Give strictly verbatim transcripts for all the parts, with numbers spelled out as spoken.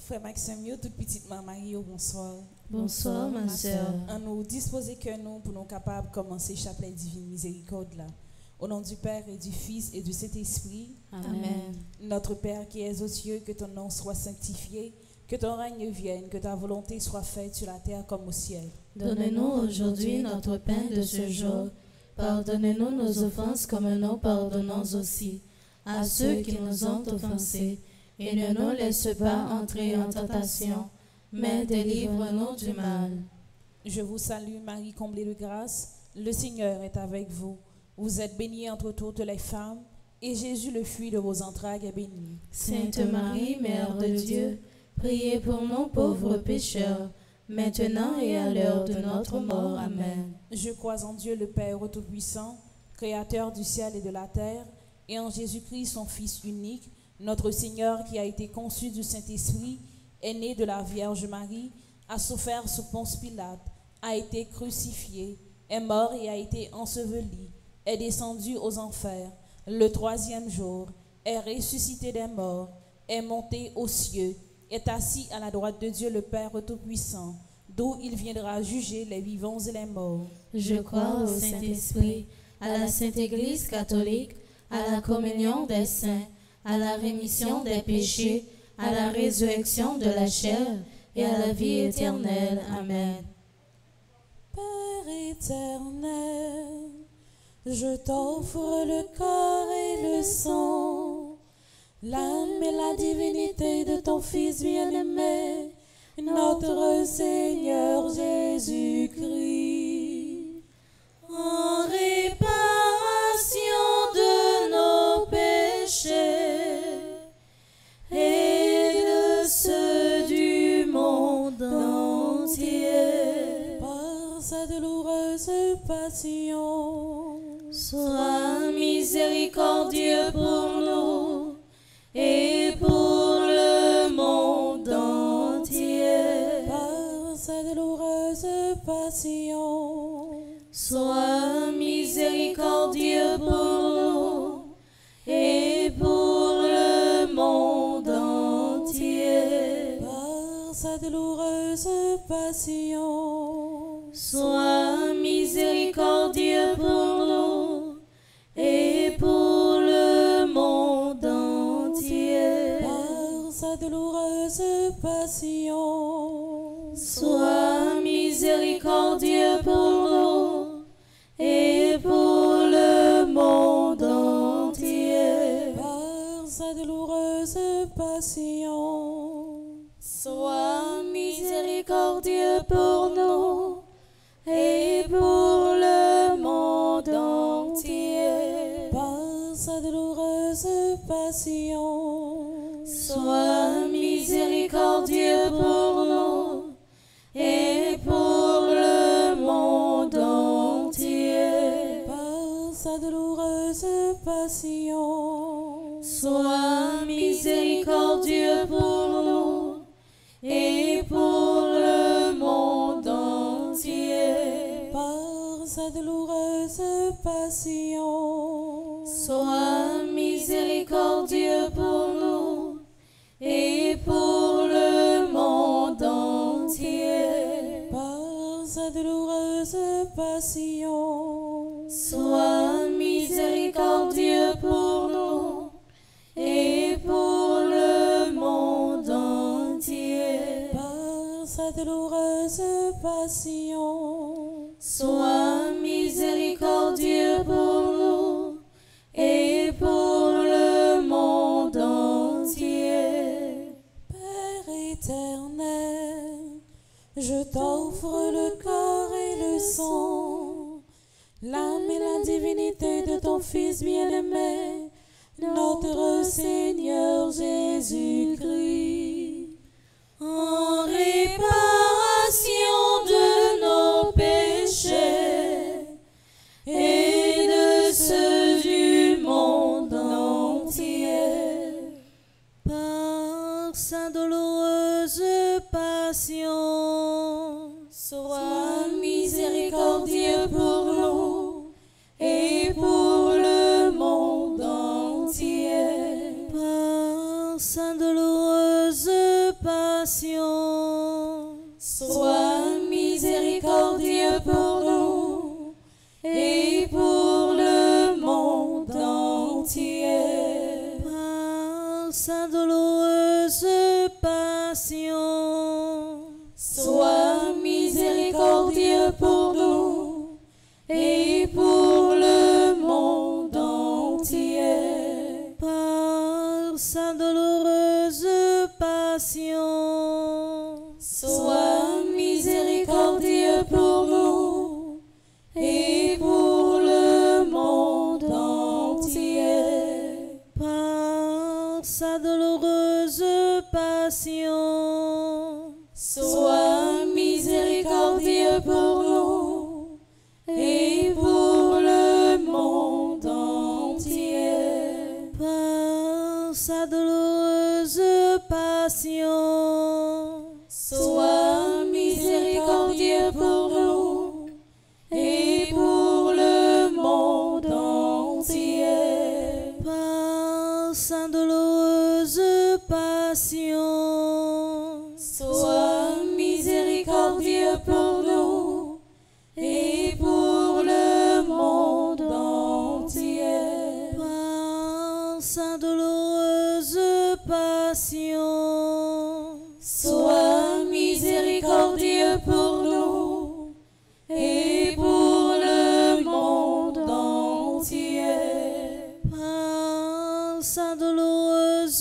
Frère Maxime, yo, toute petite maman, yo, bonsoir. Bonsoir, ma sœur. On nous disposer que nous pour nous capables de commencer chapelet divine miséricorde là. Au nom du Père et du Fils et du Saint-Esprit. Amen. Notre Père qui es aux cieux, que ton nom soit sanctifié, que ton règne vienne, que ta volonté soit faite sur la terre comme au ciel. Donne-nous aujourd'hui notre pain de ce jour. Pardonne-nous nos offenses comme nous pardonnons aussi à ceux qui nous ont offensés. Et ne nous laisse pas entrer en tentation, mais délivre-nous du mal. Je vous salue, Marie, comblée de grâce. Le Seigneur est avec vous. Vous êtes bénie entre toutes les femmes, et Jésus, le fruit de vos entrailles, est béni. Sainte Marie, Mère de Dieu, priez pour nous pauvres pécheurs, maintenant et à l'heure de notre mort. Amen. Je crois en Dieu, le Père Tout-Puissant, Créateur du ciel et de la terre, et en Jésus-Christ, son Fils unique, notre Seigneur, qui a été conçu du Saint-Esprit, est né de la Vierge Marie, a souffert sous Ponce Pilate, a été crucifié, est mort et a été enseveli, est descendu aux enfers, le troisième jour, est ressuscité des morts, est monté aux cieux, est assis à la droite de Dieu le Père Tout-Puissant, d'où il viendra juger les vivants et les morts. Je crois au Saint-Esprit, à la Sainte Église catholique, à la communion des saints, à la rémission des péchés, à la résurrection de la chair et à la vie éternelle. Amen. Père éternel, je t'offre le corps et le sang, l'âme et la divinité de ton Fils bien-aimé, notre Seigneur Jésus-Christ, en réparation de nos péchés et de ceux du monde entier, par sa douloureuse passion. Sois miséricordieux pour nous et pour le monde entier. Par sa douloureuse passion. Sois miséricordieux pour nous et pour le monde entier. Par sa douloureuse passion. Sois miséricordieux pour nous et pour le monde entier. Par sa douloureuse passion. Sois miséricordieux pour nous et pour le monde entier. Par sa douloureuse passion. Sois miséricordieux pour nous et pour le monde entier. Par sa douloureuse passion. Sois miséricordieux pour nous et pour le monde entier. Par sa douloureuse passion. Sois miséricordieux pour nous et pour le monde entier. Par sa douloureuse passion. Sois miséricordieux pour nous et pour le monde entier. Par sa douloureuse passion. Sois miséricordieux pour nous et pour le monde entier. Par sa douloureuse passion. Sois miséricordieux pour nous et pour le monde entier. Père éternel, je t'offre le corps et le sang, l'âme et la divinité de ton Fils bien-aimé, notre Seigneur Jésus-Christ, En réparation de nos péchés et de ceux du monde entier. Par sa douloureuse passion, sois miséricordieux pour nous et pour le monde entier. Par sa douloureuse passion, passion. Sois miséricordieux pour nous et pour le monde entier. Par sa douloureuse passion. Sois miséricordieux pour nous et pour le monde entier. Par sa douloureuse passion. Sois miséricordieux pour nous et pour le monde entier. Par sa douloureuse passion. Sois miséricordieux pour nous et pour le monde entier. Par sa douloureuse passion. Sois miséricordieux pour nous et pour le monde entier. Par sa douloureuse passion. Sois miséricordieux pour nous et pour le monde entier. Par sa douloureuse passion. Sois miséricordieux pour nous et pour le monde entier. Par sa douloureuse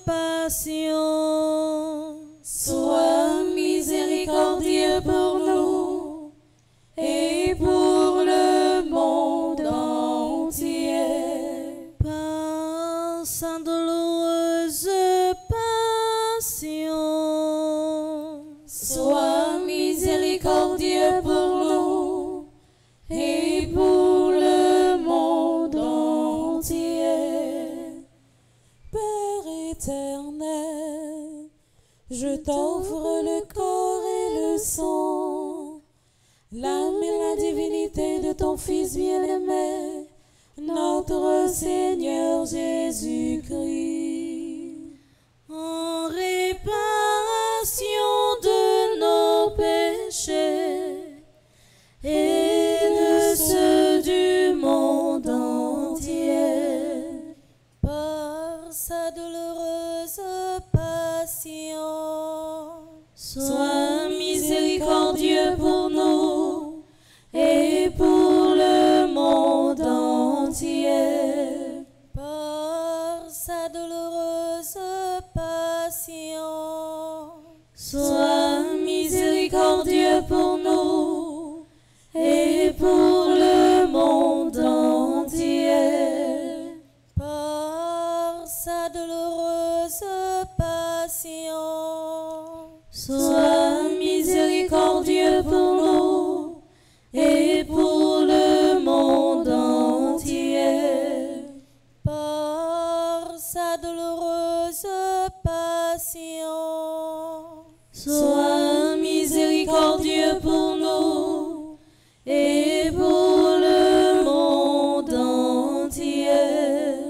passion. Sois miséricordieux pour nous et pour le monde entier. Par sa douloureuse passion. Sois miséricordieux pour nous et pour le monde entier. Père éternel, je t'offre le corps et le sang, l'âme et la divinité de ton Fils bien-aimé, notre Seigneur Jésus-Christ. En réparation de nos péchés et de ceux du monde entier. Par sa douloureuse passion. Sois miséricordieux pour nous et pour le monde entier. Par sa douloureuse passion. Sois miséricordieux pour nous et pour le monde entier. Par sa douloureuse passion. Sois miséricordieux pour nous et pour le monde entier. Par sa douloureuse passion. Sois miséricordieux pour nous et pour le monde entier.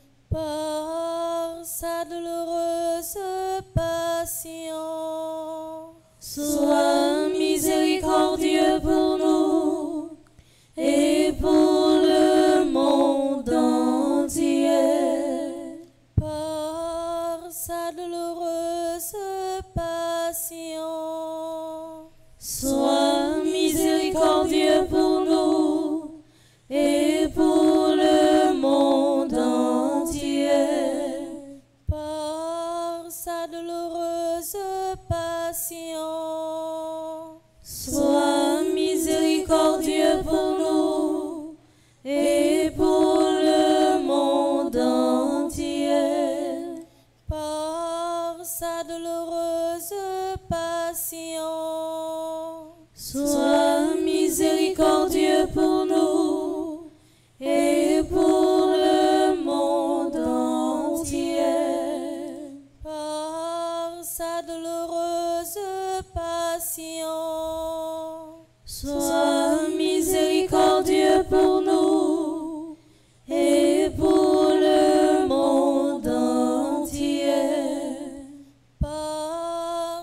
Par sa douloureuse passion. Sois miséricordieux pour nous et pour le monde entier. Par sa douloureuse passion. Sois miséricordieux pour nous et pour le monde entier. Par sa douloureuse passion. Sois miséricordieux pour nous et pour le monde entier. Par sa douloureuse passion. Sois miséricordieux pour nous et pour le monde entier. Par sa douloureuse passion. Sois miséricordieux pour nous et pour le monde entier. Par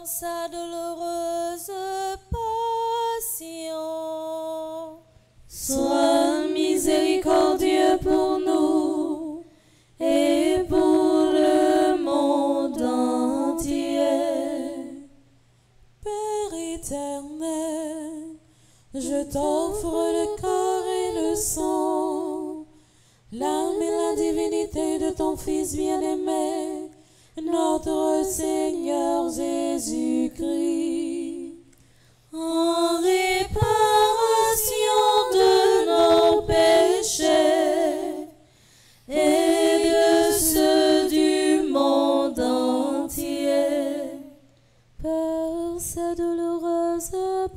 ton Fils bien-aimé, notre Seigneur Jésus-Christ. En réparation de nos péchés et de ceux du monde entier, par sa douloureuse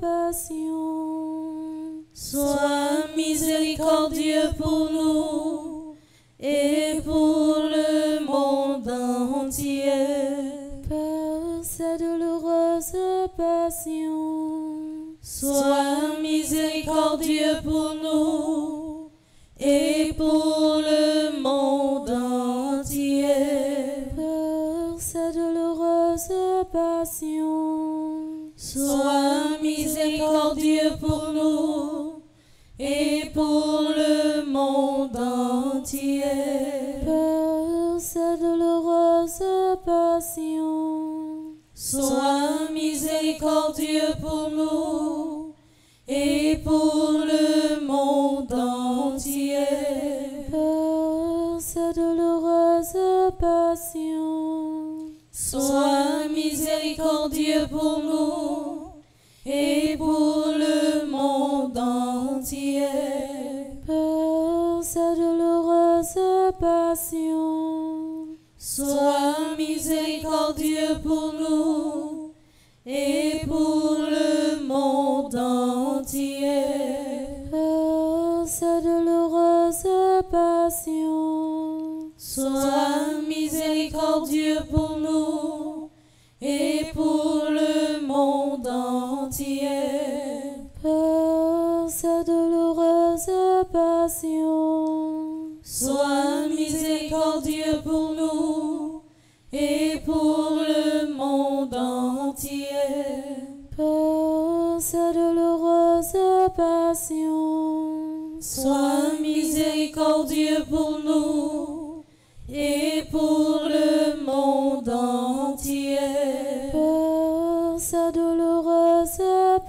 passion, sois miséricordieux pour nous et pour le monde entier. Par sa douloureuse passion, sois miséricordieux pour nous et pour le monde entier. Par sa douloureuse passion, sois miséricordieux pour nous et pour le monde entier. Par sa douloureuse passion, sois miséricordieux pour nous et pour le monde entier. Par sa douloureuse passion, sois miséricordieux pour nous et pour le monde entier. Par sa douloureuse passion, sois miséricordieux pour nous et pour le monde entier. Par sa douloureuse passion, sois miséricordieux pour nous et pour le monde entier. Par sa douloureuse passion, sois miséricordieux pour nous et pour le monde entier. Par sa douloureuse passion, sois miséricordieux pour nous et pour le monde entier. Par sa douloureuse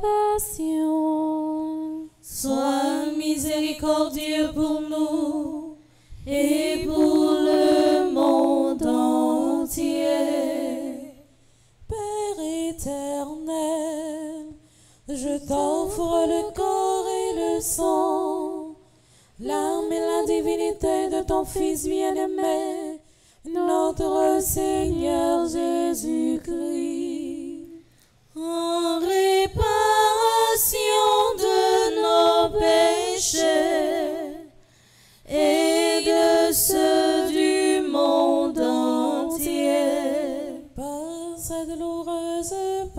passion, sois miséricordieux pour nous et pour le monde entier. Père éternel, je t'offre le corps et le sang, l'âme et la divinité de ton Fils bien-aimé, notre Seigneur Jésus-Christ, en réparation de nos péchés et de ceux du monde entier. Par sa douloureuse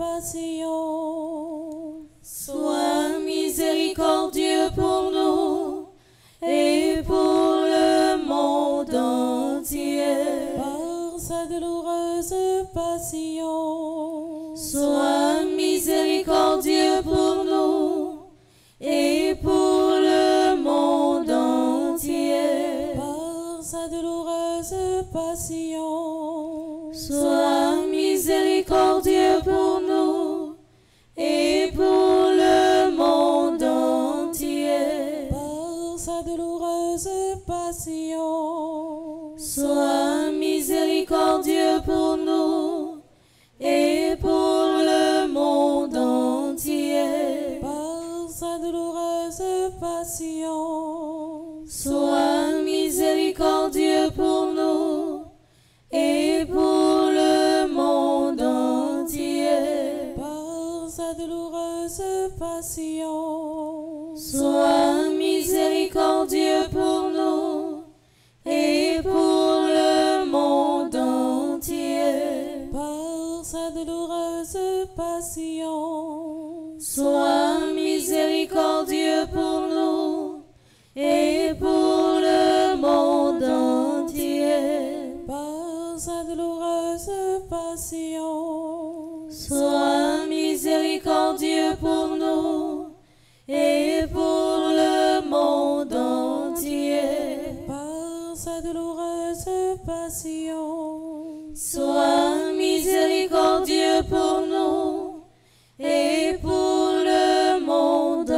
passion, sois miséricordieux pour nous et pour le monde entier. Par sa douloureuse passion, sois miséricordieux pour nous et pour le monde entier. Par sa douloureuse passion, sois miséricordieux pour nous et pour le monde entier. Par sa douloureuse passion, sois miséricordieux pour nous et pour le monde entier. Par sa douloureuse passion, sois miséricordieux pour nous et pour le monde entier. Par sa douloureuse passion, sois miséricordieux pour nous et pour le monde entier. Par sa douloureuse passion, sois miséricordieux pour nous et pour le monde entier. Par sa douloureuse passion, sois miséricordieux pour nous et pour le monde entier. Par sa douloureuse passion, sois miséricordieux pour nous et pour le monde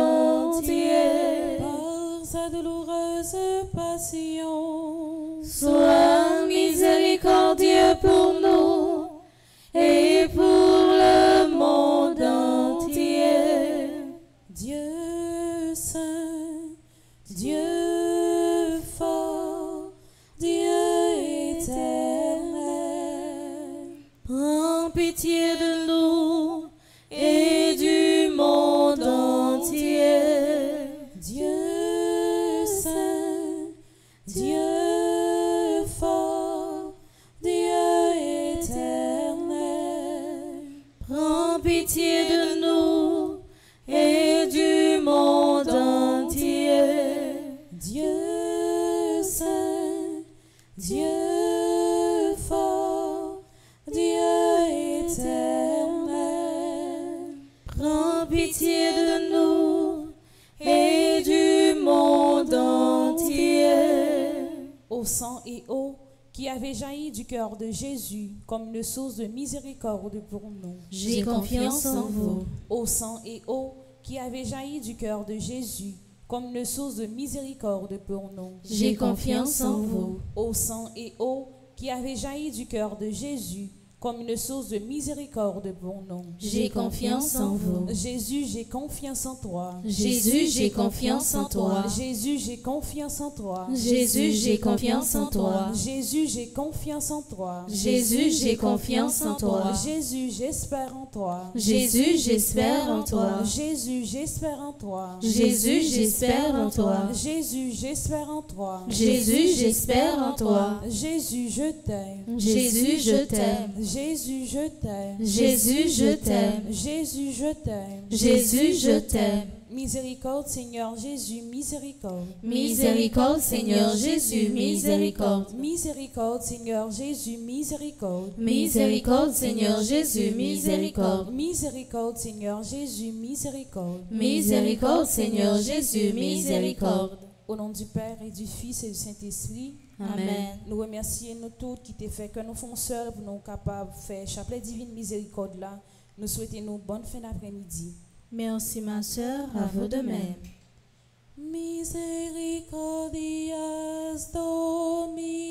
entier. Par sa douloureuse passion, sois pour nous et pour le monde entier. Dieu saint, Dieu fort, Dieu éternel, Prends pitié de nous et du monde entier. Dieu saint, Dieu fort, Dieu éternel, Prends pitié de nous et du monde entier. Dieu saint, Dieu fort, Dieu éternel, Prends pitié de nous et du monde entier. Au sang et eau qui avait jailli du cœur de Jésus comme une source de miséricorde pour nous. J'ai confiance en vous. Au sang et eau qui avait jailli du cœur de Jésus comme une source de miséricorde pour nous. J'ai confiance en vous. Au sang et eau qui avait jailli du cœur de Jésus comme une source de miséricorde pour nous. J'ai confiance en vous. Jésus, j'ai confiance en toi. Jésus, j'ai confiance en toi. Jésus, j'ai confiance en toi. Jésus, j'ai confiance en toi. Jésus, j'ai confiance en toi. Jésus, j'ai confiance en toi. Jésus, j'espère en toi. Jésus, j'espère en toi. Jésus, j'espère en toi. Jésus, j'espère en toi. Jésus, j'espère en toi. Jésus, j'espère en toi. Jésus, je t'aime. Jésus, je t'aime. Jésus, je t'aime. Jésus, je t'aime. Jésus, je t'aime. Jésus, je t'aime. Miséricorde, Seigneur Jésus, miséricorde. Miséricorde, Seigneur Jésus, miséricorde. Miséricorde, Seigneur Jésus, miséricorde. Miséricorde, Seigneur Jésus, miséricorde. Miséricorde, Seigneur Jésus, miséricorde. Miséricorde, Seigneur Jésus, miséricorde. Au nom du Père et du Fils et du Saint-Esprit. Amen. Nous remercions nous tous qui t'ont fait que nous faisons sœurs pour nous capables de faire chapelet divine miséricorde là. Nous souhaitons nous bonne fin d'après-midi. Merci ma sœur, à vous de même. Misericordias Domini.